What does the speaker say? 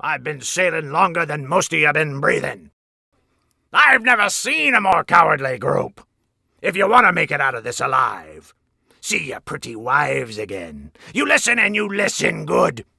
I've been sailing longer than most of you been breathing. I've never seen a more cowardly group. If you want to make it out of this alive, see your pretty wives again. You listen and you listen good.